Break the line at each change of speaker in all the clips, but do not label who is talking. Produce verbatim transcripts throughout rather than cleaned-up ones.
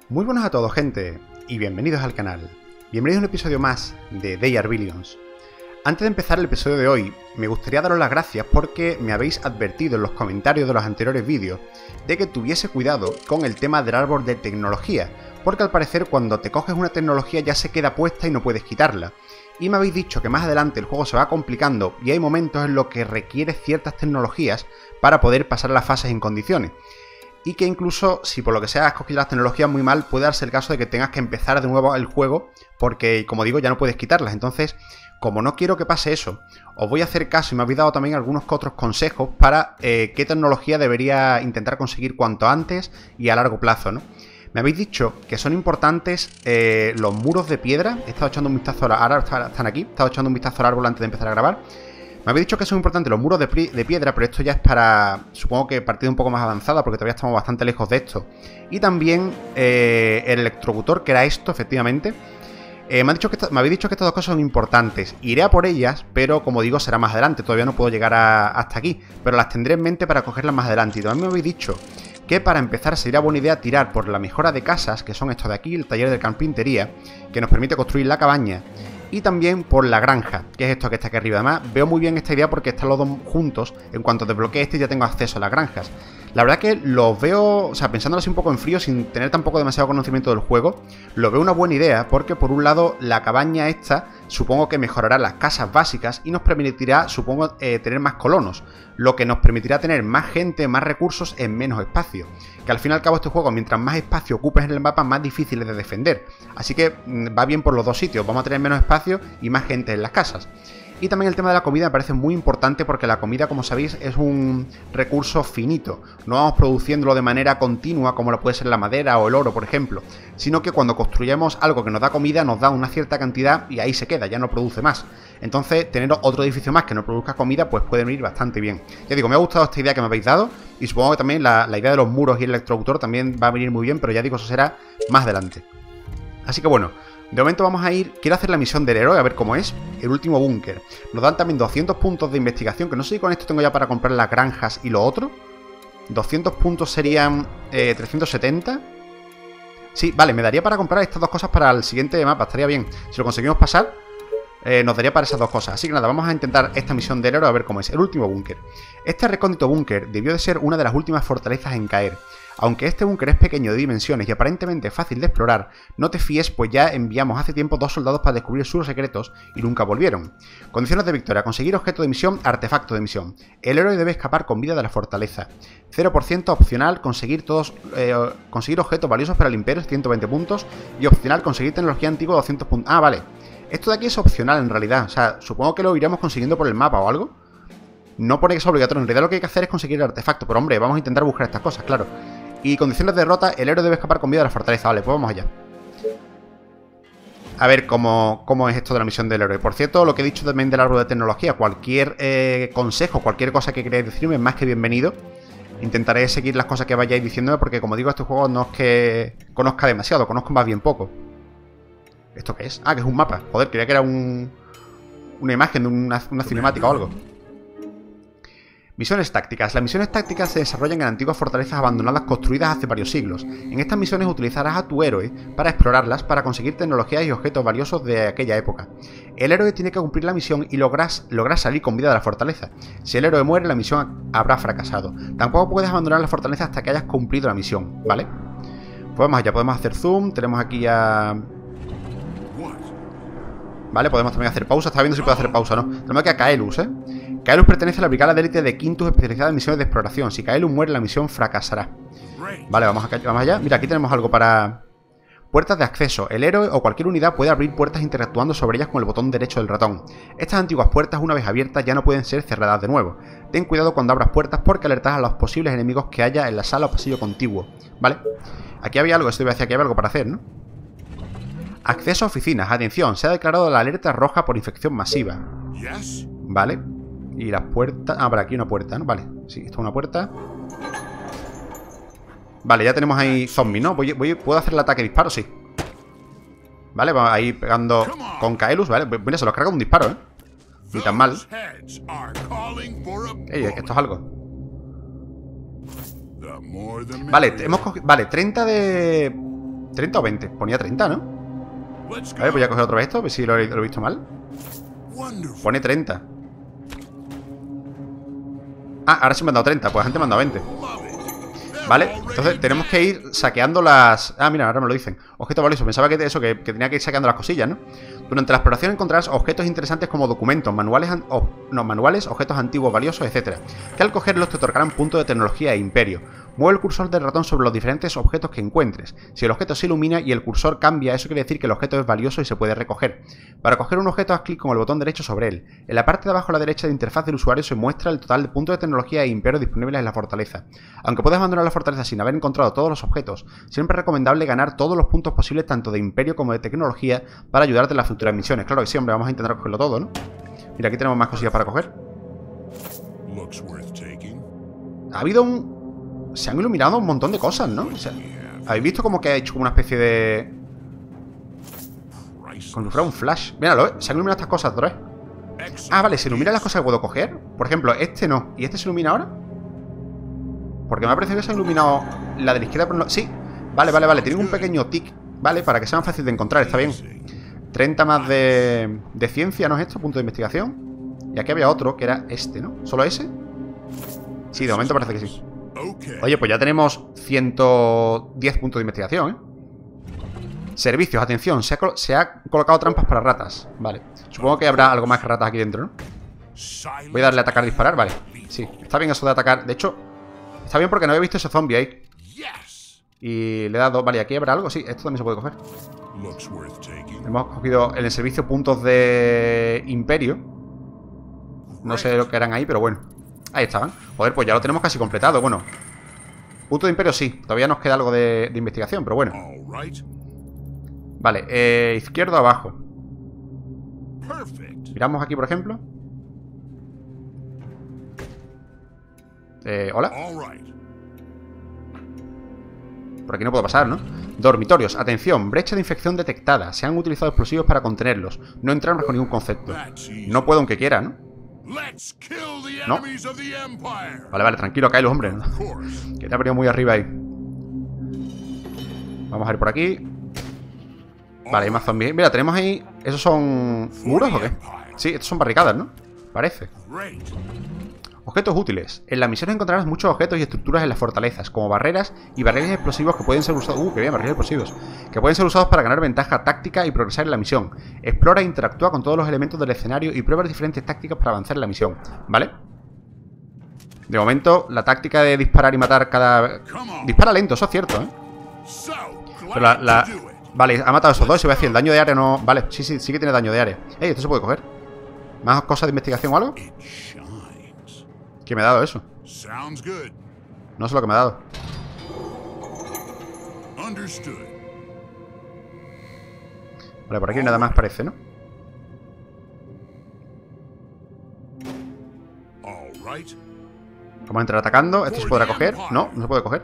Muy buenas a todos, gente, y bienvenidos al canal. Bienvenidos a un episodio más de They Are Billions. Antes de empezar el episodio de hoy, me gustaría daros las gracias porque me habéis advertido en los comentarios de los anteriores vídeos de que tuviese cuidado con el tema del árbol de tecnología, porque al parecer cuando te coges una tecnología ya se queda puesta y no puedes quitarla. Y me habéis dicho que más adelante el juego se va complicando y hay momentos en los que requiere ciertas tecnologías para poder pasar las fases en condiciones. Y que incluso, si por lo que sea has cogido las tecnologías muy mal, puede darse el caso de que tengas que empezar de nuevo el juego, porque, como digo, ya no puedes quitarlas. Entonces, como no quiero que pase eso, os voy a hacer caso y me habéis dado también algunos otros consejos para eh, qué tecnología debería intentar conseguir cuanto antes y a largo plazo, ¿no? Me habéis dicho que son importantes eh, los muros de piedra. He estado echando un vistazo al árbol, ahora están aquí, he estado echando un vistazo al árbol antes de empezar a grabar. Me habéis dicho que son importantes los muros de, de piedra, pero esto ya es para, supongo que partida un poco más avanzada, porque todavía estamos bastante lejos de esto. Y también eh, el electrocutor, que era esto, efectivamente. Eh, me, han dicho que me habéis dicho que estas dos cosas son importantes. Iré a por ellas, pero como digo, será más adelante. Todavía no puedo llegar a, hasta aquí, pero las tendré en mente para cogerlas más adelante. Y también me habéis dicho que para empezar sería buena idea tirar por la mejora de casas, que son estos de aquí, el taller de carpintería, que nos permite construir la cabaña. Y también por la granja, que es esto que está aquí arriba. Además, veo muy bien esta idea porque están los dos juntos. En cuanto desbloquee este ya tengo acceso a las granjas. La verdad que los veo, o sea, pensándolo así un poco en frío, sin tener tampoco demasiado conocimiento del juego, lo veo una buena idea porque por un lado la cabaña esta supongo que mejorará las casas básicas y nos permitirá, supongo, eh, tener más colonos, lo que nos permitirá tener más gente, más recursos en menos espacio. Que al fin y al cabo este juego, mientras más espacio ocupes en el mapa, más difícil es de defender. Así que va bien por los dos sitios, vamos a tener menos espacio y más gente en las casas. Y también el tema de la comida me parece muy importante porque la comida, como sabéis, es un recurso finito. No vamos produciéndolo de manera continua como lo puede ser la madera o el oro, por ejemplo, sino que cuando construyamos algo que nos da comida, nos da una cierta cantidad y ahí se queda, ya no produce más. Entonces, tener otro edificio más que no produzca comida, pues puede venir bastante bien. Ya digo, me ha gustado esta idea que me habéis dado y supongo que también la, la idea de los muros y el electrocutor también va a venir muy bien, pero ya digo, eso será más adelante. Así que bueno, de momento vamos a ir, quiero hacer la misión del héroe, a ver cómo es, el último búnker. Nos dan también doscientos puntos de investigación, que no sé si con esto tengo ya para comprar las granjas y lo otro. doscientos puntos serían eh, trescientos setenta. Sí, vale, me daría para comprar estas dos cosas para el siguiente mapa, estaría bien. Si lo conseguimos pasar, eh, nos daría para esas dos cosas. Así que nada, vamos a intentar esta misión del héroe a ver cómo es, el último búnker. Este recóndito búnker debió de ser una de las últimas fortalezas en caer. Aunque este búnker es pequeño de dimensiones y aparentemente fácil de explorar, no te fíes, pues ya enviamos hace tiempo dos soldados para descubrir sus secretos y nunca volvieron. Condiciones de victoria: conseguir objeto de misión, artefacto de misión. El héroe debe escapar con vida de la fortaleza. cero por ciento opcional, conseguir todos eh, conseguir objetos valiosos para el imperio, ciento veinte puntos. Y opcional, conseguir tecnología antigua, doscientos puntos. Ah, vale. Esto de aquí es opcional en realidad. O sea, supongo que lo iremos consiguiendo por el mapa o algo. No pone que es obligatorio. En realidad lo que hay que hacer es conseguir el artefacto. Pero hombre, vamos a intentar buscar estas cosas, claro. Y condiciones de derrota: el héroe debe escapar con vida de la fortaleza. Vale, pues vamos allá. A ver cómo, cómo es esto de la misión del héroe. Por cierto, lo que he dicho también del árbol de tecnología, cualquier eh, consejo, cualquier cosa que queráis decirme es más que bienvenido. Intentaré seguir las cosas que vayáis diciéndome porque, como digo, este juego no es que conozca demasiado, conozco más bien poco. ¿Esto qué es? Ah, que es un mapa. Joder, creía que era un, una imagen de una, una cinemática o algo. Misiones tácticas. Las misiones tácticas se desarrollan en antiguas fortalezas abandonadas construidas hace varios siglos. En estas misiones utilizarás a tu héroe para explorarlas, para conseguir tecnologías y objetos valiosos de aquella época. El héroe tiene que cumplir la misión y logras, logras salir con vida de la fortaleza. Si el héroe muere, la misión habrá fracasado. Tampoco puedes abandonar la fortaleza hasta que hayas cumplido la misión, ¿vale? Pues vamos allá, podemos hacer zoom, tenemos aquí a... Vale, podemos también hacer pausa. Estaba viendo si puedo hacer pausa o no. Tenemos aquí a Kaelus, ¿eh? Kaelus pertenece a la brigada de élite de Quintus especializada en misiones de exploración. Si Kaelus muere, la misión fracasará. Vale, vamos, acá, vamos allá. Mira, aquí tenemos algo para... Puertas de acceso. El héroe o cualquier unidad puede abrir puertas interactuando sobre ellas con el botón derecho del ratón. Estas antiguas puertas, una vez abiertas, ya no pueden ser cerradas de nuevo. Ten cuidado cuando abras puertas porque alertas a los posibles enemigos que haya en la sala o pasillo contiguo. Vale. Aquí había algo, esto iba a decir que había algo para hacer, ¿no? Acceso a oficinas. Atención, se ha declarado la alerta roja por infección masiva. Vale. Y las puertas... Ah, por aquí una puerta, ¿no? Vale. Sí, esto es una puerta. Vale, ya tenemos ahí zombies, ¿no? Voy, voy, ¿Puedo hacer el ataque disparo? Sí. Vale, vamos ahí pegando con Kaelus, ¿vale? Mira, se los carga un disparo, ¿eh? Ni tan mal. Ey, esto es algo. Vale, hemos cogido... Vale, treinta de... ¿treinta o veinte? Ponía treinta, ¿no? A ver, voy a coger otra vez esto, a ver si lo he, lo he visto mal. Pone treinta. Ah, ahora sí me han dado treinta, pues antes me han dado veinte. Vale, entonces tenemos que ir saqueando las... Ah, mira, ahora me lo dicen. Objetos valiosos. Pensaba que eso, que, que tenía que ir saqueando las cosillas, ¿no? Durante la exploración encontrarás objetos interesantes como documentos, manuales, o, no, manuales, objetos antiguos valiosos, etcétera, que al cogerlos te otorgarán puntos de tecnología e imperio. Mueve el cursor del ratón sobre los diferentes objetos que encuentres. Si el objeto se ilumina y el cursor cambia, eso quiere decir que el objeto es valioso y se puede recoger. Para coger un objeto, haz clic con el botón derecho sobre él. En la parte de abajo a la derecha de la interfaz del usuario se muestra el total de puntos de tecnología e imperio disponibles en la fortaleza. Aunque puedes abandonar la fortaleza sin haber encontrado todos los objetos, siempre es recomendable ganar todos los puntos posibles tanto de imperio como de tecnología para ayudarte en las futuras misiones. Claro que sí, hombre, vamos a intentar cogerlo todo, ¿no? Mira, aquí tenemos más cosillas para coger. Ha habido un... Se han iluminado un montón de cosas, ¿no? O sea, ¿habéis visto como que ha hecho como una especie de... como si fuera un flash? Míralo, se han iluminado estas cosas otra vez. Ah, vale, ¿se iluminan las cosas que puedo coger? Por ejemplo, este no. ¿Y este se ilumina ahora? Porque me ha parecido que se ha iluminado la de la izquierda, pero no... Sí, vale, vale, vale. Tiene un pequeño tic, ¿vale? Para que sea más fácil de encontrar, está bien. treinta más de, de ciencia, ¿no es esto? Punto de investigación. Y aquí había otro, que era este, ¿no? ¿Solo ese? Sí, de momento parece que sí. Oye, pues ya tenemos ciento diez puntos de investigación, ¿eh? Servicios, atención, se ha, se ha colocado trampas para ratas. Vale, supongo que habrá algo más que ratas aquí dentro, ¿no? Voy a darle a atacar, disparar, vale. Sí, está bien eso de atacar. De hecho, está bien porque no había visto ese zombie ahí. Y le he dado, vale, aquí habrá algo, sí, esto también se puede coger. Hemos cogido en el servicio puntos de imperio. No sé lo que harán ahí, pero bueno. Ahí estaban. Joder, pues ya lo tenemos casi completado. Bueno, punto de imperio sí. Todavía nos queda algo de, de investigación, pero bueno. Vale, eh, izquierdo abajo. Miramos aquí, por ejemplo. Eh, hola. Por aquí no puedo pasar, ¿no? Dormitorios, atención, brecha de infección detectada. Se han utilizado explosivos para contenerlos. No entran bajo ningún concepto. No puedo aunque quiera, ¿no? No. Vale, vale, tranquilo, cae los hombres, ¿no? Que te ha venido muy arriba ahí. Vamos a ir por aquí. Vale, hay más zombies. Mira, tenemos ahí... ¿Esos son muros o qué? Sí, estos son barricadas, ¿no? Parece. Objetos útiles. En la misión encontrarás muchos objetos y estructuras en las fortalezas, como barreras y barriles explosivos que pueden ser usados... Uh, qué bien, barriles explosivos. Que pueden ser usados para ganar ventaja táctica y progresar en la misión. Explora e interactúa con todos los elementos del escenario y prueba diferentes tácticas para avanzar en la misión. ¿Vale? De momento, la táctica de disparar y matar cada... Dispara lento, eso es cierto, ¿eh? Pero la... la... Vale, ha matado a esos dos y se ve así. El daño de área no... Vale, sí, sí, sí que tiene daño de área. Ey, esto se puede coger. ¿Más cosas de investigación o algo? ¿Qué me ha dado eso? No sé lo que me ha dado. Vale, por aquí nada más parece, ¿no? Vamos a entrar atacando. ¿Esto se podrá coger? No, no se puede coger.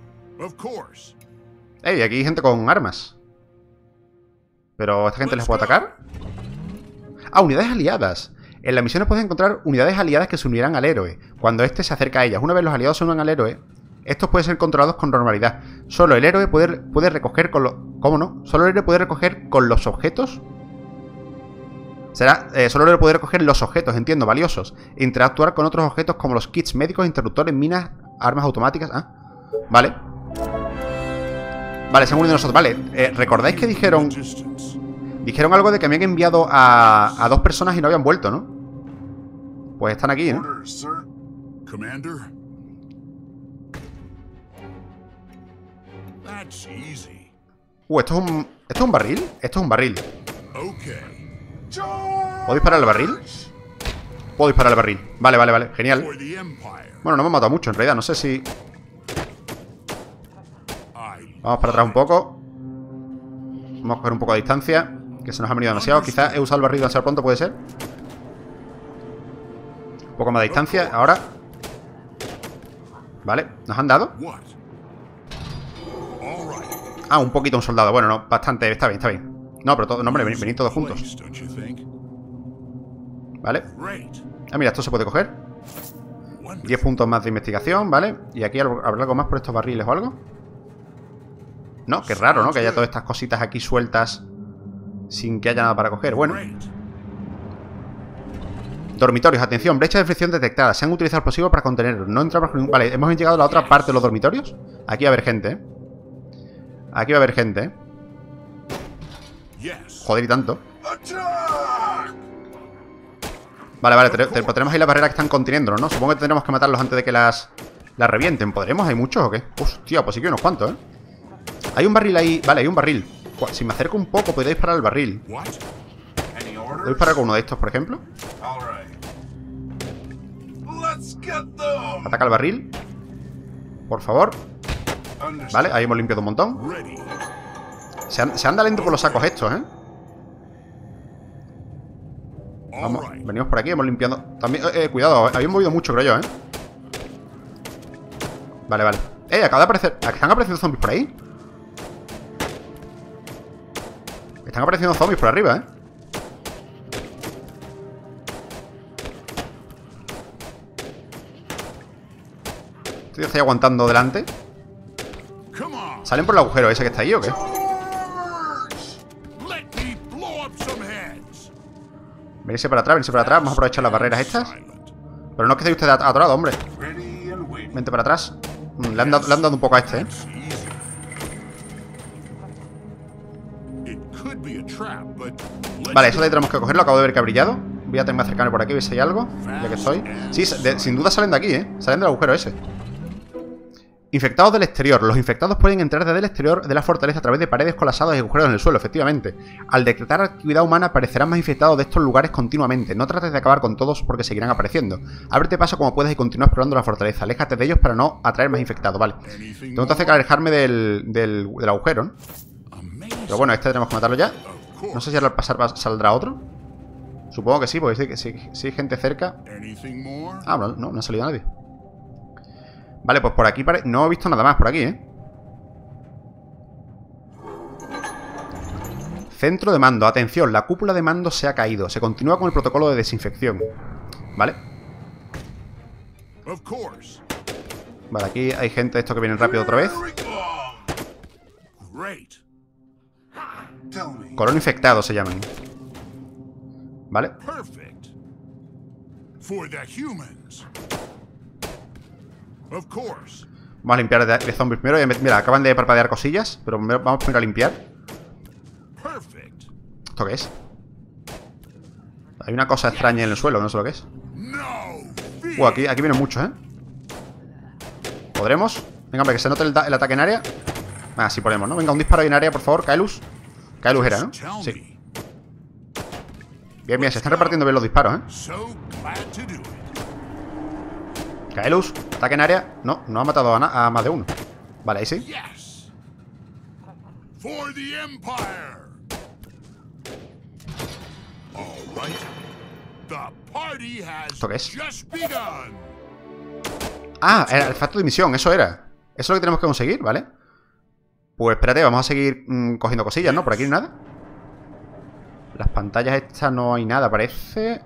Ey, aquí hay gente con armas. ¿Pero esta gente les puede atacar? Ah, unidades aliadas. En las misiones puedes encontrar unidades aliadas que se unirán al héroe cuando éste se acerca a ellas. Una vez los aliados se unan al héroe, estos pueden ser controlados con normalidad. Solo el héroe puede, puede recoger con los... ¿Cómo no? Solo el héroe puede recoger con los objetos. Será... Eh, solo el héroe puede recoger los objetos, entiendo, valiosos. E interactuar con otros objetos como los kits médicos, interruptores, minas, armas automáticas. Ah, vale. Vale, se han unido nosotros. Vale, eh, ¿recordáis que dijeron... Dijeron algo de que habían enviado a, a dos personas y no habían vuelto, ¿no? Pues están aquí, ¿no? Uh, ¿esto es un... ¿Esto es un barril? Esto es un barril. ¿Puedo disparar al barril? Puedo disparar al barril. Vale, vale, vale. Genial. Bueno, no me han matado mucho, en realidad. No sé si... Vamos para atrás un poco. Vamos a coger un poco de distancia, que se nos ha venido demasiado. Quizás he usado el barril demasiado pronto, puede ser. Un poco más de distancia, ahora. Vale, ¿nos han dado? Ah, un poquito un soldado. Bueno, no, bastante, está bien, está bien. No, pero todo, no, hombre, venid todos juntos. Vale. Ah, mira, esto se puede coger. diez puntos más de investigación, ¿vale? Y aquí habrá algo más por estos barriles o algo. No, qué raro, ¿no? Que haya todas estas cositas aquí sueltas sin que haya nada para coger. Bueno. Dormitorios, atención, brecha de fricción detectada. Se han utilizado el posible para contenerlos. No entra bajo ningún... Vale, hemos llegado a la otra parte de los dormitorios. Aquí va a haber gente, ¿eh? Aquí va a haber gente, ¿eh? Joder, y tanto. Vale, vale, te, te, tenemos ahí las barreras que están conteniéndonos, ¿no? Supongo que tendremos que matarlos antes de que las, las revienten. ¿Podremos? ¿Hay muchos o qué? Hostia, pues sí que hay unos cuantos, ¿eh? Hay un barril ahí. Vale, hay un barril. Si me acerco un poco, podéis disparar al barril. ¿Puedo disparar con uno de estos, por ejemplo? Ataca al barril. Por favor. Vale, ahí hemos limpiado un montón. Se, an se anda lento por los sacos estos, ¿eh? Vamos, venimos por aquí, hemos limpiado. También, eh, cuidado, habían movido mucho, creo yo, ¿eh? Vale, vale. Eh, acaba de aparecer. ¿Están apareciendo zombies por ahí? Están apareciendo zombies por arriba, ¿eh? Estoy estoy aguantando delante. ¿Salen por el agujero ese que está ahí o qué? Venirse para atrás, venirse para atrás. Vamos a aprovechar las barreras estas. Pero no es que esté usted atorado, hombre. Vente para atrás. Le han, dado, le han dado un poco a este, ¿eh? Vale, eso de ahí tenemos que cogerlo. Acabo de ver que ha brillado. Voy a tener que acercarme por aquí, ¿veis si hay algo? Ya que estoy. Sí, de, sin duda salen de aquí, ¿eh? Salen del agujero ese. Infectados del exterior. Los infectados pueden entrar desde el exterior de la fortaleza a través de paredes colapsadas y agujeros en el suelo, efectivamente. Al decretar actividad humana aparecerán más infectados de estos lugares continuamente. No trates de acabar con todos porque seguirán apareciendo. Ábrete paso como puedes y continúa explorando la fortaleza. Aléjate de ellos para no atraer más infectados, vale. Tengo que alejarme del, del, del agujero, ¿no? Pero bueno, este tenemos que matarlo ya. No sé si al pasar saldrá otro. Supongo que sí, porque sí, sí, sí hay gente cerca. Ah, no, no, no ha salido nadie. Vale, pues por aquí pare... no he visto nada más por aquí, ¿eh? Centro de mando. Atención, la cúpula de mando se ha caído. Se continúa con el protocolo de desinfección. Vale. Vale, aquí hay gente, esto que vienen rápido otra vez. Colon infectado se llaman. Vale. Vamos a limpiar de, de zombies primero. Mira, acaban de parpadear cosillas. Pero vamos primero a limpiar. ¿Esto qué es? Hay una cosa extraña en el suelo, no sé lo que es. Uh, aquí, aquí vienen muchos, ¿eh? ¿Podremos? Venga, hombre, que se note el, el ataque en área. Ah, sí podemos, ¿no? Venga, un disparo en área, por favor, Kaelus. Kaelus era, ¿no? Sí. Bien, bien, se están repartiendo bien los disparos, ¿eh? Kaelus, ataque en área. No, no ha matado a, a más de uno. Vale, ahí sí. ¿Esto qué es? Ah, era el facto de misión, eso era. Eso es lo que tenemos que conseguir, ¿vale? Pues espérate, vamos a seguir mmm, cogiendo cosillas, ¿no? Por aquí no hay nada. Las pantallas estas no hay nada, parece.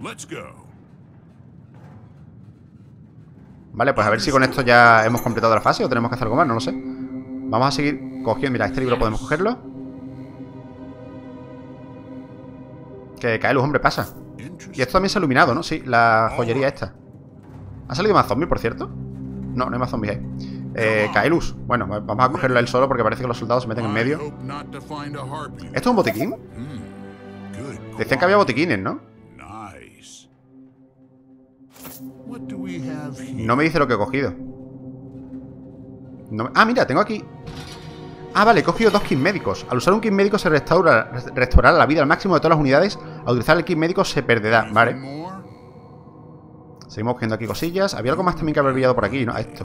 Vale, pues a ver si con esto ya hemos completado la fase o tenemos que hacer algo más, no lo sé. Vamos a seguir cogiendo. Mira, este libro podemos cogerlo. Que Kaelus, hombre, pasa. Y esto también se ha iluminado, ¿no? Sí, la joyería esta. ¿Ha salido más zombies, por cierto? No, no hay más zombies ahí. Eh, Kaelus. Bueno, vamos a cogerlo a él solo porque parece que los soldados se meten en medio. ¿Esto es un botiquín? Decían que había botiquines, ¿no? No me dice lo que he cogido. No me... Ah, mira, tengo aquí... Ah, vale, he cogido dos kits médicos. Al usar un kit médico se restaura, restaurará la vida al máximo de todas las unidades. Al utilizar el kit médico se perderá, vale. Seguimos cogiendo aquí cosillas. Había algo más también que haber brillado por aquí, ¿no? Esto.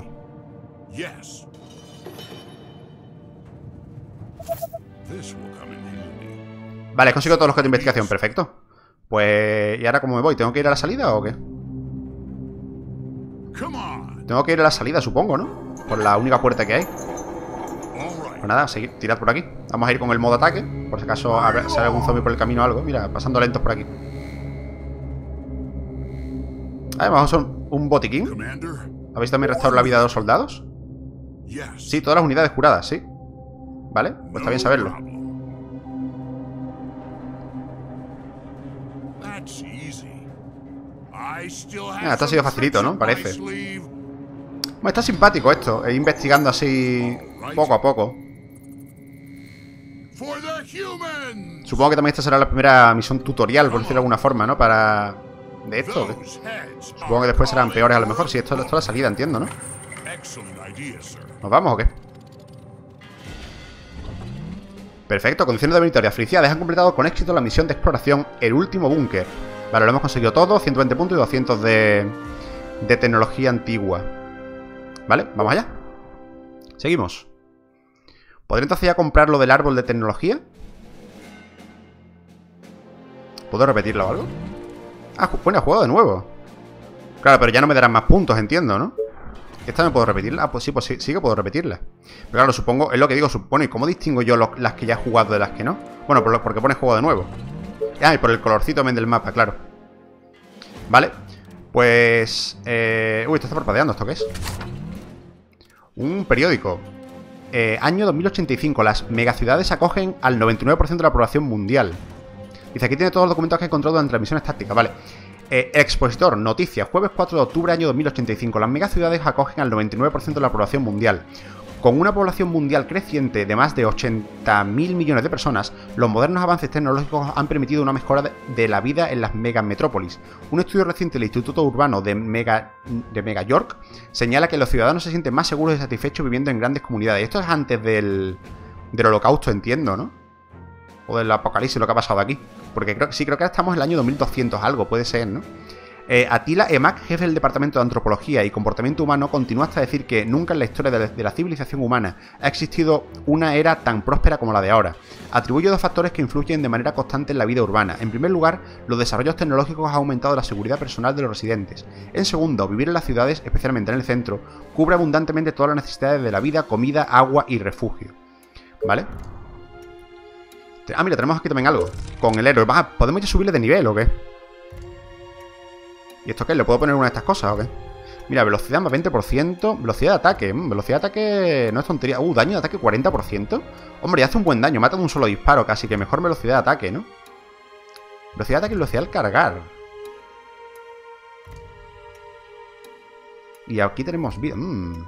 Vale, he conseguido todos los kits de investigación, perfecto. Pues... ¿y ahora cómo me voy? ¿Tengo que ir a la salida o qué? Tengo que ir a la salida, supongo, ¿no? Por la única puerta que hay. Pues nada, seguir, tirad por aquí. Vamos a ir con el modo ataque. Por si acaso sale algún zombie por el camino o algo. Mira, pasando lentos por aquí. A ver, vamos a hacer un, un botiquín. ¿Habéis también restaurado la vida de los soldados? Sí, todas las unidades curadas, sí. ¿Vale? Pues está bien saberlo. Ah, esto ha sido facilito, ¿no? Parece. Bueno, está simpático esto, e investigando así poco a poco. Supongo que también esta será la primera misión tutorial, por decirlo de alguna forma, ¿no? Para... de esto. Supongo que después serán peores a lo mejor. Si esto, esto es la salida, entiendo, ¿no? ¿Nos vamos o qué? Perfecto, condiciones de victoria. Felicidades, han completado con éxito la misión de exploración El último búnker. Vale, lo hemos conseguido todo, ciento veinte puntos y doscientos de, de tecnología antigua. Vale, vamos allá. Seguimos. ¿Podré entonces ya comprar lo del árbol de tecnología? ¿Puedo repetirlo o algo? Ah, bueno, juego de nuevo. Claro, pero ya no me darán más puntos, entiendo, ¿no? ¿Esta me puedo repetirla? Ah, pues sí, pues sí, sí que puedo repetirla. Pero claro, supongo, es lo que digo, supone. ¿Y cómo distingo yo lo, las que ya he jugado de las que no? Bueno, por lo, porque pone juego de nuevo. Ah, y por el colorcito también del mapa, claro. Vale. Pues... Eh... Uy, esto está parpadeando, ¿esto qué es? Un periódico. Eh, año dos mil ochenta y cinco. Las megaciudades acogen al noventa y nueve por ciento de la población mundial. Dice, aquí tiene todos los documentos que he encontrado durante las misiones tácticas. Vale. Eh, expositor, noticias. Jueves cuatro de octubre, año dos mil ochenta y cinco. Las megaciudades acogen al noventa y nueve por ciento de la población mundial. Con una población mundial creciente de más de ochenta mil millones de personas, los modernos avances tecnológicos han permitido una mejora de la vida en las megametrópolis. Un estudio reciente del Instituto Urbano de Mega, de Mega York señala que los ciudadanos se sienten más seguros y satisfechos viviendo en grandes comunidades. Esto es antes del, del holocausto, entiendo, ¿no? O del apocalipsis, lo que ha pasado aquí. Porque creo, sí, creo que ahora estamos en el año dos mil doscientos algo, puede ser, ¿no? Eh, Attila Emak, jefe del Departamento de Antropología y Comportamiento Humano, continúa hasta decir que nunca en la historia de la, de la civilización humana ha existido una era tan próspera como la de ahora. Atribuye dos factores que influyen de manera constante en la vida urbana. En primer lugar, los desarrollos tecnológicos han aumentado la seguridad personal de los residentes. En segundo, vivir en las ciudades, especialmente en el centro, cubre abundantemente todas las necesidades de la vida, comida, agua y refugio. ¿Vale? Ah, mira, tenemos aquí también algo. Con el héroe. Ah, ¿podemos ya subirle de nivel o qué? ¿Y esto qué? ¿Le puedo poner una de estas cosas o qué? Mira, velocidad más veinte por ciento. Velocidad de ataque. Mm, velocidad de ataque no es tontería. Uh, daño de ataque cuarenta por ciento. Hombre, ya hace un buen daño. Mata de un solo disparo casi. Que mejor velocidad de ataque, ¿no? Velocidad de ataque y velocidad al cargar. Y aquí tenemos vida. Mm.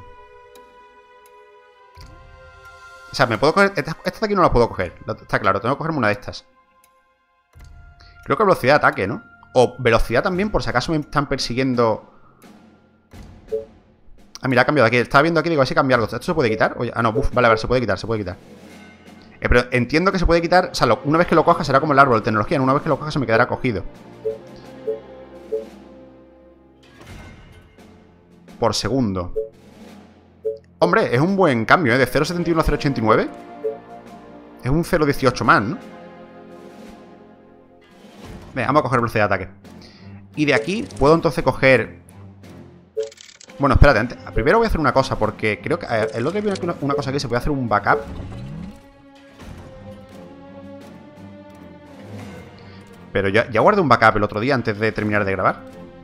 O sea, me puedo coger... Esta, esta de aquí no la puedo coger. Está claro, tengo que cogerme una de estas. Creo que velocidad de ataque, ¿no? O velocidad también, por si acaso me están persiguiendo. Ah, mira, ha cambiado aquí. Estaba viendo aquí, digo, a ver si cambia algo. ¿Esto se puede quitar? Oye, ah, no, buf, vale, a ver, se puede quitar, se puede quitar. Eh, pero entiendo que se puede quitar. O sea, lo, una vez que lo coja será como el árbol de tecnología. Una vez que lo coja se me quedará cogido. Por segundo. Hombre, es un buen cambio, ¿eh? De cero coma setenta y uno a cero coma ochenta y nueve. Es un cero coma dieciocho más, ¿no? Venga, vamos a coger velocidad de ataque. Y de aquí puedo entonces coger... Bueno, espérate, antes... primero voy a hacer una cosa, porque creo que... El otro día vi una, una cosa aquí, se puede hacer un backup. Pero ya, ya guardé un backup el otro día antes de terminar de grabar.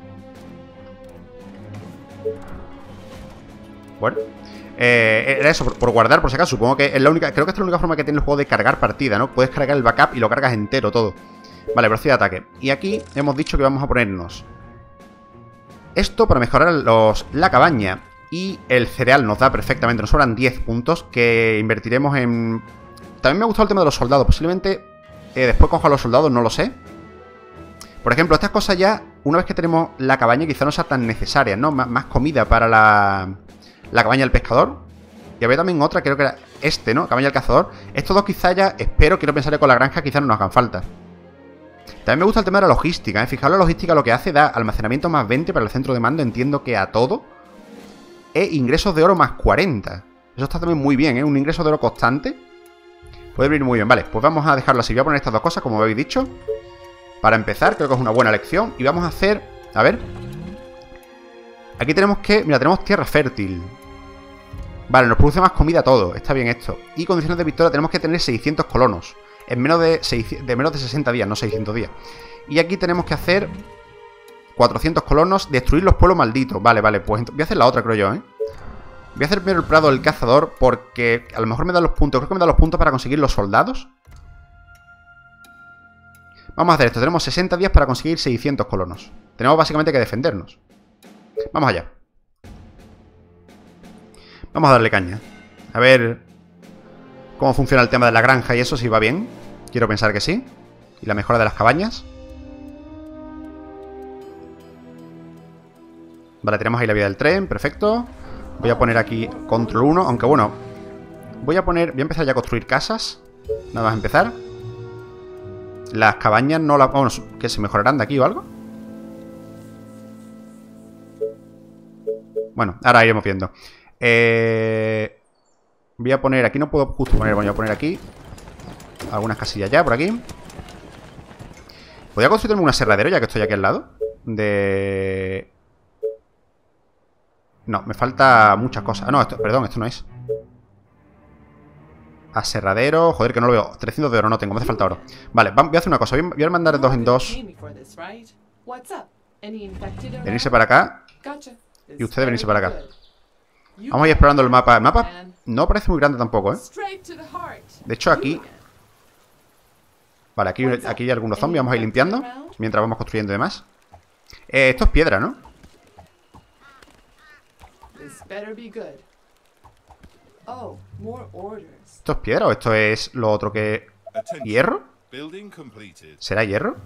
Bueno, eh, era eso, por, por guardar, por si acaso. Supongo que es la única... Creo que esta es la única forma que tiene el juego de cargar partida, ¿no? Puedes cargar el backup y lo cargas entero todo. Vale, velocidad de ataque. Y aquí hemos dicho que vamos a ponernos esto para mejorar los, la cabaña. Y el cereal nos da perfectamente. Nos sobran diez puntos que invertiremos en... También me ha gustado el tema de los soldados. Posiblemente eh, después cojo a los soldados, no lo sé. Por ejemplo, estas cosas ya, una vez que tenemos la cabaña, quizá no sea tan necesaria, ¿no? M más comida para la, la cabaña del pescador. Y había también otra, creo que era este, ¿no? Cabaña del cazador. Estos dos quizá ya, espero, quiero pensar que con la granja quizá no nos hagan falta. También me gusta el tema de la logística, ¿eh? Fijaros la logística lo que hace, da almacenamiento más veinte para el centro de mando, entiendo que a todo. E ingresos de oro más cuarenta. Eso está también muy bien, ¿eh? Un ingreso de oro constante. Puede venir muy bien. Vale, pues vamos a dejarlo así. Voy a poner estas dos cosas, como habéis dicho. Para empezar, creo que es una buena lección. Y vamos a hacer... A ver. Aquí tenemos que... Mira, tenemos tierra fértil. Vale, nos produce más comida todo. Está bien esto. Y condiciones de victoria tenemos que tener seiscientos colonos. En menos de, seiscientos, de menos de sesenta días, no seiscientos días. Y aquí tenemos que hacer cuatrocientos colonos. Destruir los pueblos malditos. Vale, vale, pues voy a hacer la otra, creo yo, ¿eh? Voy a hacer primero el prado del cazador porque a lo mejor me da los puntos. Creo que me da los puntos para conseguir los soldados. Vamos a hacer esto. Tenemos sesenta días para conseguir seiscientos colonos. Tenemos básicamente que defendernos. Vamos allá. Vamos a darle caña. A ver cómo funciona el tema de la granja y eso, si va bien. Quiero pensar que sí. Y la mejora de las cabañas. Vale, tenemos ahí la vía del tren. Perfecto. Voy a poner aquí control uno. Aunque bueno, voy a poner... Voy a empezar ya a construir casas. Nada más empezar. Las cabañas no las... Bueno, ¿que se mejorarán de aquí o algo? Bueno, ahora iremos viendo. Eh... Voy a poner... Aquí no puedo justo poner... Bueno, voy a poner aquí algunas casillas ya, por aquí. ¿Podría construirme un aserradero ya que estoy aquí al lado? De... No, me falta muchas cosas. Ah, no, esto, perdón, esto no es. Aserradero. Joder, que no lo veo. trescientos de oro no tengo, me hace falta oro. Vale, voy a hacer una cosa. Voy a mandar dos en dos. Venirse para acá. Y ustedes venirse para acá. Vamos a ir explorando el mapa. El mapa no parece muy grande tampoco, ¿eh? De hecho, aquí... Vale, aquí, aquí hay algunos zombies. Vamos a ir limpiando mientras vamos construyendo y demás. Eh, esto es piedra, ¿no? ¿Esto es piedra o esto es lo otro que... ¿Hierro? ¿Será hierro?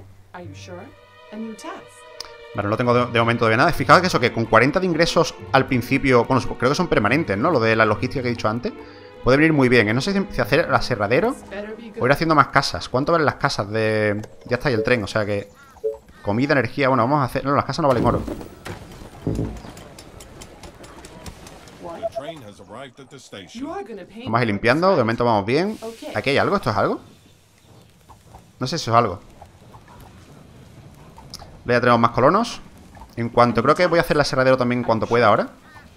Vale, no lo tengo de, de momento de nada. Fijaos que eso, que con cuarenta de ingresos al principio... Bueno, creo que son permanentes, ¿no? Lo de la logística que he dicho antes. Puede venir muy bien, ¿eh? No sé si hacer el aserradero o ir haciendo más casas. ¿Cuánto valen las casas de...? Ya está ahí el tren, o sea que... Comida, energía... Bueno, vamos a hacer... No, las casas no valen oro. Vamos a ir limpiando. De momento vamos bien. ¿Aquí hay algo? ¿Esto es algo? No sé si eso es algo. Ya tenemos más colonos. En cuanto... Creo que voy a hacer el aserradero también en cuanto pueda ahora.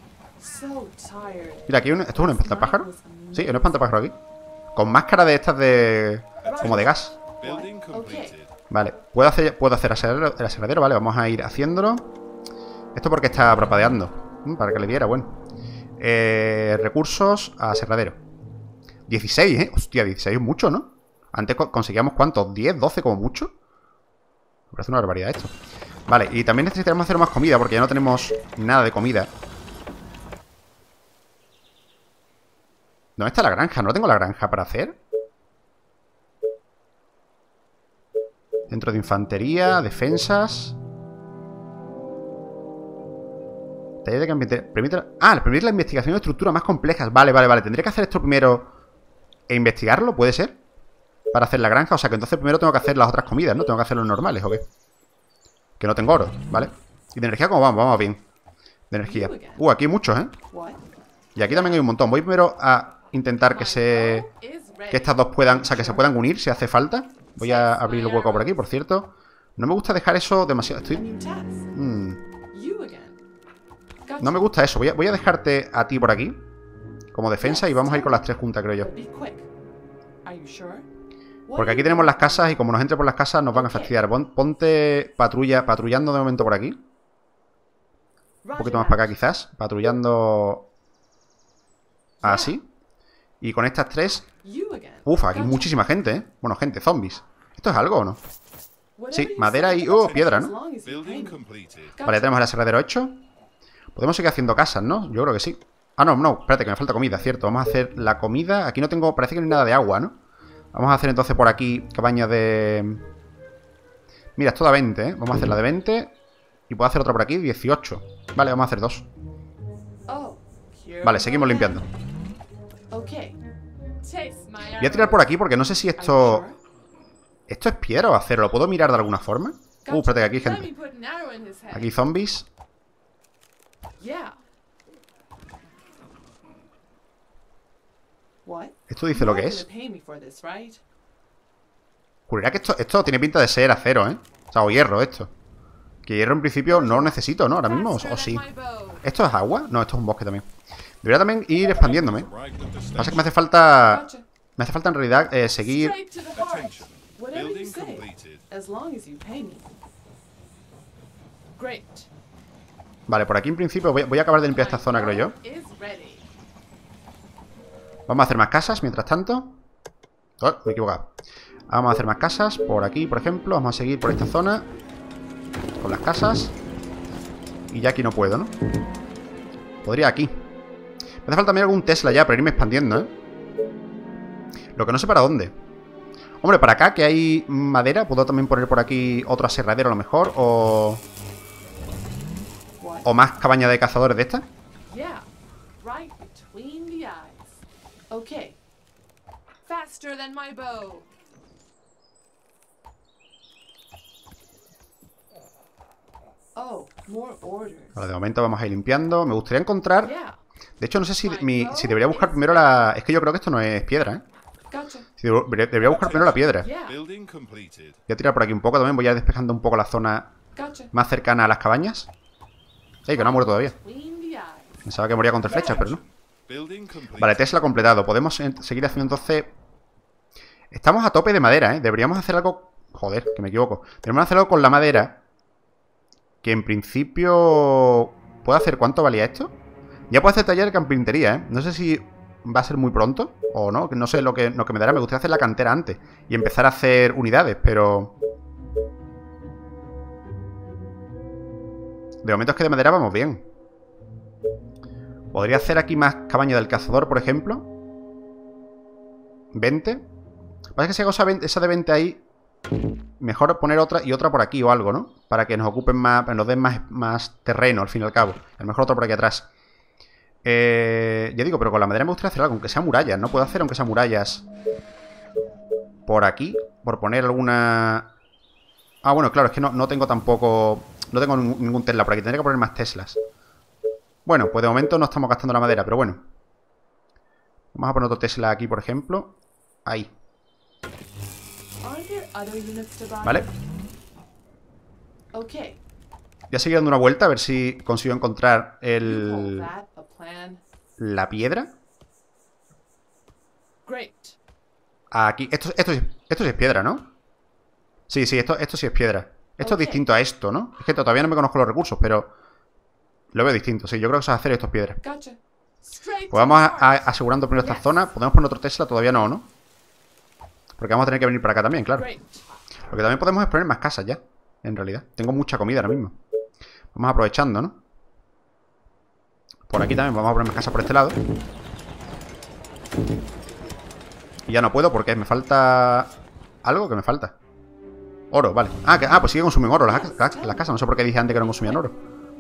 Mira, aquí hay un... ¿Esto es un espantapájaro? Sí, hay un espantapájaro aquí. Con máscara de estas de... Como de gas. Vale, puedo hacer, puedo hacer aserradero, el aserradero, vale, vamos a ir haciéndolo. Esto porque está parpadeando. Para que le diera, bueno. Eh, recursos a aserradero. dieciséis, ¿eh? Hostia, dieciséis es mucho, ¿no? Antes conseguíamos, ¿cuántos? ¿diez, doce como mucho? Me parece una barbaridad esto. Vale, y también necesitaremos hacer más comida porque ya no tenemos nada de comida. ¿Dónde está la granja? ¿No tengo la granja para hacer? Dentro de infantería, defensas. Taller de que permite... Ah, permite la investigación de estructuras más complejas. Vale, vale, vale. Tendré que hacer esto primero e investigarlo, ¿puede ser? Para hacer la granja. O sea que entonces primero tengo que hacer las otras comidas, ¿no? Tengo que hacer los normales, ¿o qué? Que no tengo oro, ¿vale? ¿Y de energía cómo vamos? Vamos bien. De energía. Uh, aquí hay muchos, ¿eh? Y aquí también hay un montón. Voy primero a intentar que se... Que estas dos puedan... O sea, que se puedan unir si hace falta. Voy a abrir el hueco por aquí, por cierto. No me gusta dejar eso demasiado... Estoy... Mm. No me gusta eso. Voy a, voy a dejarte a ti por aquí como defensa y vamos a ir con las tres juntas, creo yo. Porque aquí tenemos las casas y como nos entre por las casas nos van a fastidiar. Ponte patrulla, patrullando de momento por aquí. Un poquito más para acá quizás. Patrullando así. Y con estas tres... Uf, aquí hay muchísima gente, ¿eh? Bueno, gente, zombies. ¿Esto es algo o no? Sí, madera y... Oh, piedra, ¿no? Vale, ya tenemos el aserradero hecho. Podemos seguir haciendo casas, ¿no? Yo creo que sí. Ah, no, no, espérate, que me falta comida, cierto. Vamos a hacer la comida. Aquí no tengo... Parece que no hay nada de agua, ¿no? Vamos a hacer entonces por aquí cabañas de... Mira, esto da veinte, ¿eh? Vamos a hacer la de veinte. Y puedo hacer otra por aquí, dieciocho. Vale, vamos a hacer dos. Vale, seguimos limpiando. Voy a tirar por aquí porque no sé si esto... ¿Esto es piedra o acero? ¿Lo puedo mirar de alguna forma? Uh, espérate, que aquí hay gente. Aquí hay zombies. ¿Esto dice lo que es? Juraría que esto, esto tiene pinta de ser acero, ¿eh? O sea, o hierro esto. Que hierro en principio no lo necesito, ¿no? Ahora mismo, o, o sí. ¿Esto es agua? No, esto es un bosque también. Debería también ir expandiéndome. Pasa que me hace falta... Me hace falta en realidad eh, seguir... Vale, por aquí en principio voy, voy a acabar de limpiar esta zona, creo yo. Vamos a hacer más casas mientras tanto. Oh, me he equivocado. Vamos a hacer más casas por aquí, por ejemplo. Vamos a seguir por esta zona con las casas. Y ya aquí no puedo, ¿no? Podría aquí. Me hace falta también algún Tesla ya para irme expandiendo, ¿eh? Lo que no sé para dónde. Hombre, para acá que hay madera. Puedo también poner por aquí otro aserradero a lo mejor. O... O más cabaña de cazadores de estas. Vale, de momento vamos a ir limpiando. Me gustaría encontrar... De hecho, no sé si, mi, si debería buscar primero la... Es que yo creo que esto no es piedra, ¿eh? Si debería, debería buscar primero la piedra. Voy a tirar por aquí un poco también. Voy a ir despejando un poco la zona más cercana a las cabañas. ¡Ey, que no ha muerto todavía! Pensaba que moría contra flechas, pero no. Vale, Tesla completado. Podemos seguir haciendo entonces... Estamos a tope de madera, ¿eh? Deberíamos hacer algo... Joder, que me equivoco. Deberíamos hacer algo con la madera. Que en principio... ¿Puedo hacer cuánto valía esto? Ya puedo hacer taller de carpintería, ¿eh? No sé si va a ser muy pronto o no. No sé lo que, lo que me dará. Me gustaría hacer la cantera antes y empezar a hacer unidades, pero... De momento es que de madera vamos bien. Podría hacer aquí más cabaña del cazador, por ejemplo. veinte. Lo que pasa es que si hago esa, veinte, esa de veinte ahí, mejor poner otra y otra por aquí o algo, ¿no? Para que nos ocupen más, nos den más, más terreno, al fin y al cabo. A lo mejor otra por aquí atrás. Eh, ya digo, pero con la madera me gustaría hacer algo, aunque sea murallas, ¿no? Puedo hacer aunque sea murallas por aquí, por poner alguna... Ah, bueno, claro, es que no, no tengo tampoco... No tengo ningún Tesla por aquí, tendría que poner más Teslas. Bueno, pues de momento no estamos gastando la madera, pero bueno. Vamos a poner otro Tesla aquí, por ejemplo. Ahí. Vale. Voy a seguir dando una vuelta a ver si consigo encontrar el... La piedra. Aquí. Esto, esto, esto sí es piedra, ¿no? Sí, sí, esto, esto sí es piedra. Esto es distinto a esto, ¿no? Es que todavía no me conozco los recursos, pero... Lo veo distinto, sí, yo creo que se va a hacer esto es piedra. Pues vamos a, a, asegurando primero esta zona. ¿Podemos poner otro Tesla? Todavía no, ¿no? Porque vamos a tener que venir para acá también, claro. Lo que también podemos es poner más casas ya, en realidad. Tengo mucha comida ahora mismo. Vamos aprovechando, ¿no? Por aquí también vamos a poner más casas por este lado. Y ya no puedo porque me falta... Algo que me falta. Oro, vale. Ah, que, ah pues sí que consumen oro las, las, las casas. No sé por qué dije antes que no consumían oro.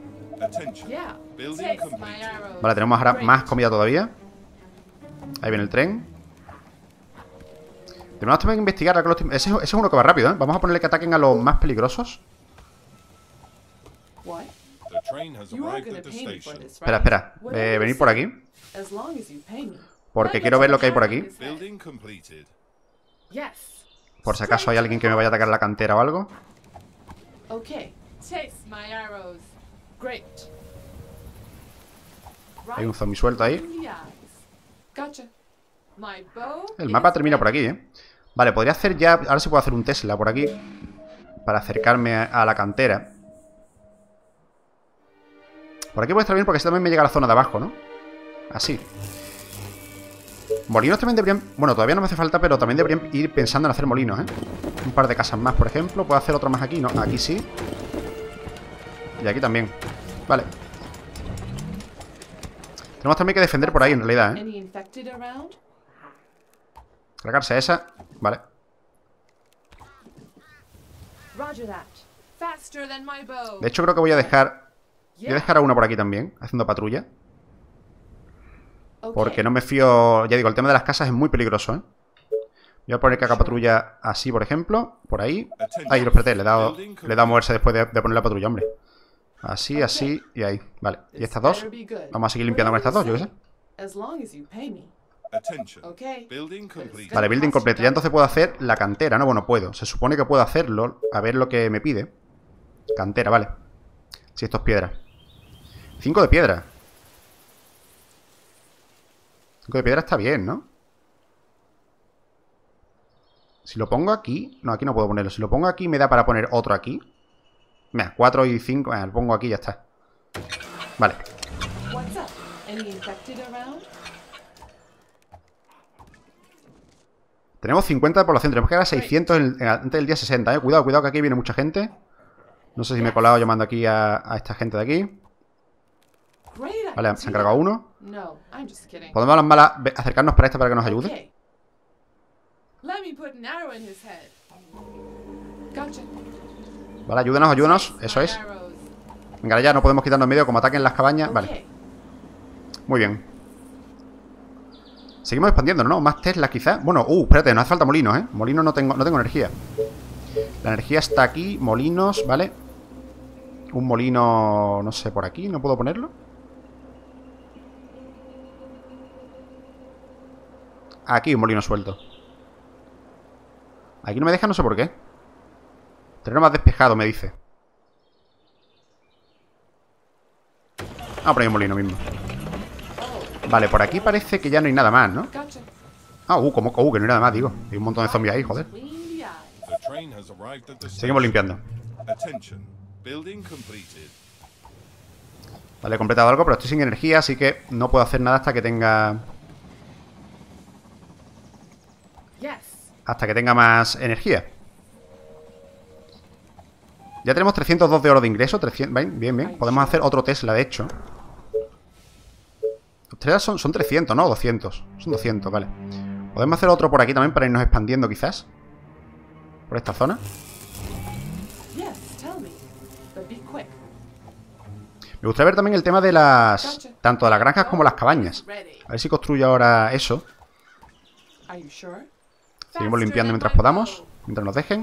Vale, tenemos ahora más comida todavía. Ahí viene el tren. Tenemos también que investigar a los... ese, ese es uno que va rápido, ¿eh? Vamos a ponerle que ataquen a los más peligrosos. Espera, espera. Eh, venir por aquí. Porque quiero ver lo que hay por aquí. Por si acaso hay alguien que me vaya a atacar la cantera o algo. Hay un zombie suelto ahí. El mapa termina por aquí, ¿eh? Vale, podría hacer ya... Ahora sí puedo hacer un Tesla por aquí para acercarme a, a la cantera. Por aquí puede estar bien porque así también me llega a la zona de abajo, ¿no? Así. Molinos también deberían... Bueno, todavía no me hace falta, pero también deberían ir pensando en hacer molinos, ¿eh? Un par de casas más, por ejemplo. ¿Puedo hacer otro más aquí? No, aquí sí. Y aquí también. Vale. Tenemos también que defender por ahí, en realidad, ¿eh? Cargarse a esa. Vale. De hecho, creo que voy a dejar... Voy a dejar a una por aquí también, haciendo patrulla. Porque no me fío... Ya digo, el tema de las casas es muy peligroso, ¿eh? Voy a poner que haga patrulla así, por ejemplo. Por ahí. Ahí, lo espérate, le he dado, le he dado a moverse después de, de poner la patrulla, hombre. Así, así y ahí. Vale. ¿Y estas dos? Vamos a seguir limpiando con estas dos, yo qué sé. Vale, building completo. Ya entonces puedo hacer la cantera, ¿no? Bueno, puedo. Se supone que puedo hacerlo. A ver lo que me pide. Cantera, vale. Si esto es piedra. Cinco de piedra. Cinco de piedra está bien, ¿no? Si lo pongo aquí... No, aquí no puedo ponerlo. Si lo pongo aquí, ¿me da para poner otro aquí? Mira, cuatro y cinco. Bueno, lo pongo aquí y ya está. Vale. Tenemos cincuenta de población. Tenemos que llegar a seiscientos en el, antes del día sesenta, ¿eh? Cuidado, cuidado que aquí viene mucha gente. No sé si me he colado llamando aquí a, a esta gente de aquí. Vale, se han cargado uno. ¿Podemos a las malas acercarnos para esta para que nos ayude? Vale, ayúdenos, ayúdenos. Eso es. Venga, ya no podemos quitarnos en medio como ataquen las cabañas. Vale. Muy bien. Seguimos expandiendo, ¿no? Más Tesla quizás. Bueno, uh, espérate, no hace falta molinos, ¿eh? Molinos no tengo, no tengo energía. La energía está aquí. Molinos, ¿vale? Un molino, no sé, por aquí. ¿No puedo ponerlo? Aquí un molino suelto. Aquí no me deja, no sé por qué. Terreno más despejado, me dice. Ah, por ahí un molino mismo. Vale, por aquí parece que ya no hay nada más, ¿no? Ah, uh, como, uh, que no hay nada más, digo. Hay un montón de zombies ahí, joder. Seguimos limpiando. Vale, he completado algo, pero estoy sin energía, así que no puedo hacer nada hasta que tenga... Hasta que tenga más energía. Ya tenemos trescientos dos de oro de ingreso. trescientos, bien, bien. Podemos hacer otro Tesla, de hecho. Los Tesla son, son trescientos, ¿no? doscientos. Son doscientos, vale. Podemos hacer otro por aquí también para irnos expandiendo, quizás. Por esta zona. Me gustaría ver también el tema de las... Tanto de las granjas como las cabañas. A ver si construyo ahora eso. Seguimos limpiando mientras podamos. Mientras nos dejen.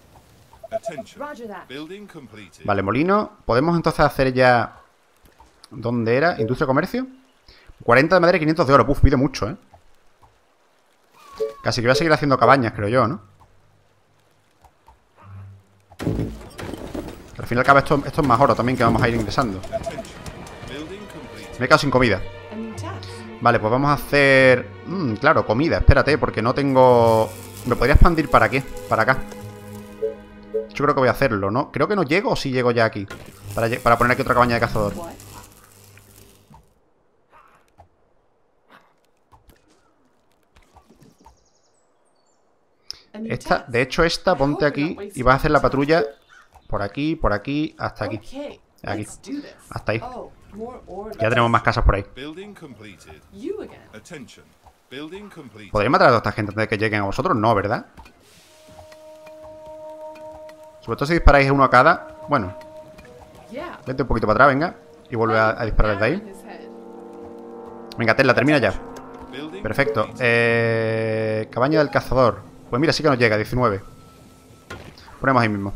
Vale, molino. Podemos entonces hacer ya... ¿Dónde era? ¿Industria, comercio? cuarenta de madera y quinientos de oro. Puf, pide mucho, ¿eh? Casi que voy a seguir haciendo cabañas, creo yo, ¿no? Al fin y al cabo esto, esto es más oro también que vamos a ir ingresando. Me he quedado sin comida. Vale, pues vamos a hacer... Mmm, claro, comida, espérate, porque no tengo... ¿Me podría expandir para qué? Para acá. Yo creo que voy a hacerlo, ¿no? Creo que no llego o sí llego ya aquí. Para, para poner aquí otra cabaña de cazador. Esta, de hecho esta, ponte aquí y vas a hacer la patrulla por aquí, por aquí, hasta aquí. Aquí, hasta ahí. Ya tenemos más casas por ahí. ¿Podréis matar a toda esta gente antes de que lleguen a vosotros? No, ¿verdad? Sobre todo si disparáis uno a cada. Bueno, vete un poquito para atrás, venga. Y vuelve a, a disparar desde ahí. Venga, Tesla, termina ya. Perfecto. eh, Cabaña del cazador. Pues mira, sí que nos llega, diecinueve. Ponemos ahí mismo.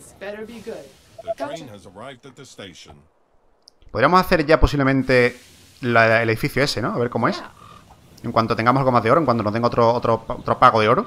Podríamos hacer ya posiblemente la, el edificio ese, ¿no? A ver cómo es. En cuanto tengamos algo más de oro, en cuanto nos den otro, otro, otro pago de oro.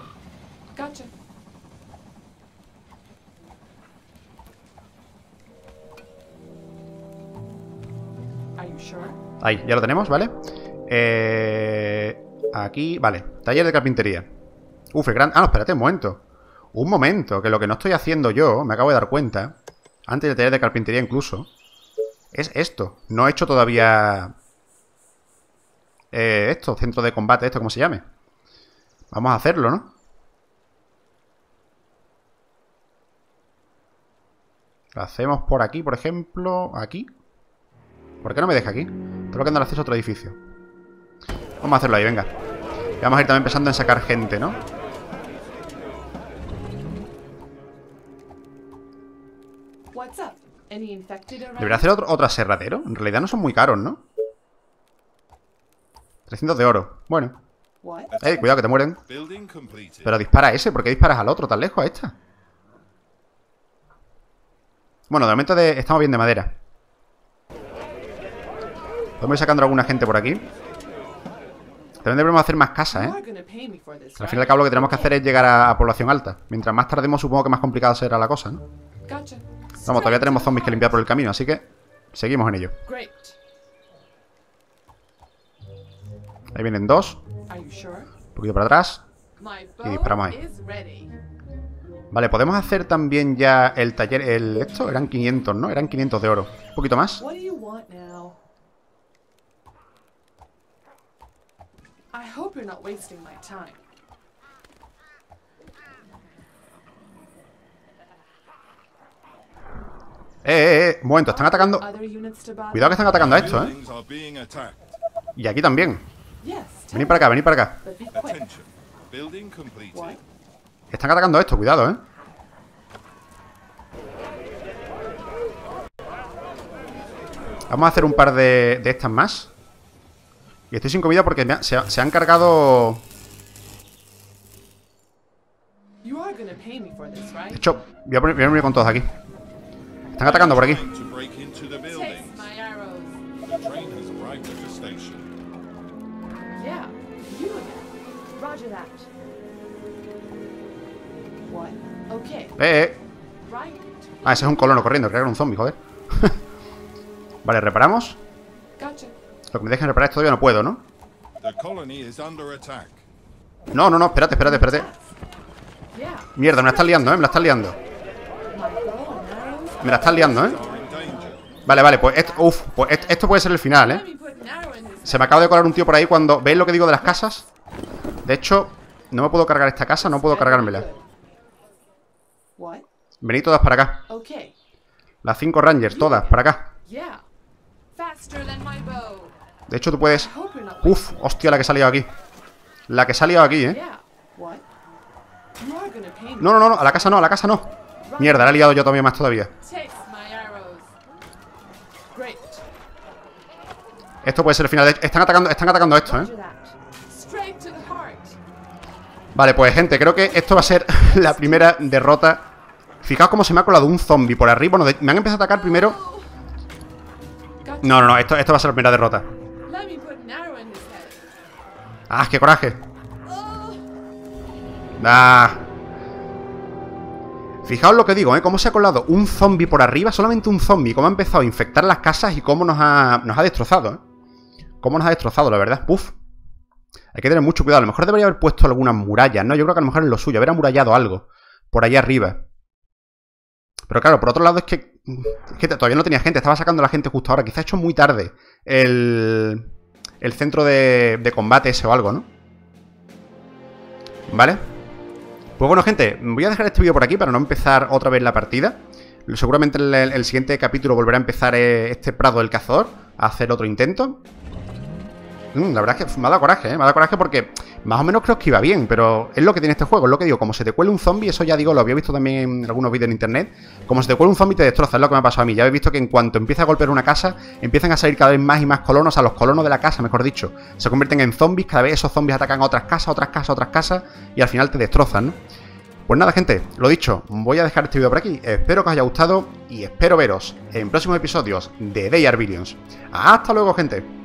Ahí, ya lo tenemos, ¿vale? Eh, aquí, vale. Taller de carpintería. Uf, el gran... Ah, no, espérate un momento. Un momento, que lo que no estoy haciendo yo, me acabo de dar cuenta, antes del taller de carpintería incluso, es esto. No he hecho todavía... Eh, esto, centro de combate, esto, como se llame. Vamos a hacerlo, ¿no? Lo hacemos por aquí, por ejemplo. Aquí. ¿Por qué no me deja aquí? Estoy bloqueando el acceso a otro edificio. Vamos a hacerlo ahí, venga. Y vamos a ir también pensando en sacar gente, ¿no? Debería hacer otro, otro aserradero. En realidad no son muy caros, ¿no? trescientos de oro. Bueno. Eh, cuidado que te mueren. Pero dispara a ese. ¿Por qué disparas al otro tan lejos a esta? Bueno, de momento de... estamos bien de madera. Podemos ir sacando a alguna gente por aquí. También debemos hacer más casas, ¿eh? Al fin y al cabo lo que tenemos que hacer es llegar a, a población alta. Mientras más tardemos, supongo que más complicado será la cosa, ¿no? Vamos, todavía tenemos zombies que limpiar por el camino, así que seguimos en ello. Ahí vienen dos. Un poquito para atrás. Y disparamos ahí. Vale, podemos hacer también ya el taller... El, esto eran quinientos, ¿no? Eran quinientos de oro. Un poquito más.
hope you're not wasting my time.
Eh, eh, eh, un momento, están atacando.
Other units to bother?
Cuidado que están atacando a esto, eh.
Buildings are being attacked.
Y aquí también.
Yes.
Venid para acá, venid para acá.
But be quick.
Attention. Building completed.
What?
Están atacando a esto, cuidado, eh. Vamos a hacer un par de, de estas más. Y estoy sin comida porque me ha- se, ha- se han cargado...
You are gonna pay me for this,
De
right?
hecho, voy a poner- voy a ponerme con todos aquí. Están atacando por aquí.
Trying to break into the
Take
buildings.
my arrows.
The train has arrived at the station.
Yeah. You again.
Roger that.
What? Okay.
Eh, eh.
Right.
Ah, ese es un colono corriendo, creía que era un zombie, joder. Vale, reparamos.
Gotcha.
Lo que me dejen reparar esto todavía no puedo, ¿no?
The colony is under attack.
No, no, no, espérate, espérate, espérate.
Yeah.
Mierda, me la estás liando, ¿eh? Me la estás liando.
My bow and arrows.
Me la estás liando, ¿eh?
Are in danger.
Vale, vale, pues esto, uf, pues esto, esto puede ser el final,
Let
¿eh?
me put an arrow in his.
Se me acaba de colar un tío por ahí cuando... ¿Veis lo que digo de las casas? De hecho, no me puedo cargar esta casa, no puedo cargármela.
What?
Venid todas para acá.
Okay.
Las cinco Rangers, todas, para acá.
Yeah. Faster than my bow.
De hecho, tú puedes...
I hope you're not
Uf, hostia, la que se ha liado aquí. La que se ha liado aquí, ¿eh?
Yeah. What? You are gonna pay me.
No, no, no, no, a la casa no, a la casa no. Mierda, la he liado yo todavía más todavía.
Take my arrows. Great.
Esto puede ser el final. de- Están atacando, están atacando esto, ¿eh?
Roger that.
Straight to the heart.
Vale, pues gente, creo que esto va a ser la primera derrota. Fijaos cómo se me ha colado un zombie por arriba. Bueno, de- me han empezado a atacar primero.
Gotcha.
No, no, no, esto, esto va a ser la primera derrota.
Let me put an arrow in his head.
¡Ah, qué coraje!
Oh.
¡Ah! Fijaos lo que digo, ¿eh? Cómo se ha colado un zombie por arriba, solamente un zombie. Cómo ha empezado a infectar las casas y cómo nos ha, nos ha destrozado, ¿eh? Cómo nos ha destrozado, la verdad. ¡Puf! Hay que tener mucho cuidado. A lo mejor debería haber puesto algunas murallas, ¿no? Yo creo que a lo mejor es lo suyo, haber amurallado algo por allá arriba. Pero claro, por otro lado es que, es que todavía no tenía gente. Estaba sacando a la gente justo ahora. Quizá ha hecho muy tarde el, el centro de, de combate ese o algo, ¿no? ¿Vale? Pues bueno, gente, voy a dejar este vídeo por aquí para no empezar otra vez la partida. Seguramente el, el siguiente capítulo volverá a empezar eh, este Prado del Cazador, a hacer otro intento. Mm, la verdad es que me ha dado coraje, ¿eh? Me ha dado coraje porque más o menos creo que iba bien, pero es lo que tiene este juego, es lo que digo. Como se te cuele un zombie, eso ya digo, lo había visto también en algunos vídeos en internet. Como se te cuele un zombie te destroza, es lo que me ha pasado a mí. Ya habéis visto que en cuanto empieza a golpear una casa, empiezan a salir cada vez más y más colonos, a los colonos de la casa, mejor dicho. Se convierten en zombies, cada vez esos zombies atacan a otras casas, otras casas, otras casas, y al final te destrozan, ¿no? Pues nada, gente, lo dicho, voy a dejar este vídeo por aquí. Espero que os haya gustado y espero veros en próximos episodios de They Are Billions. ¡Hasta luego, gente!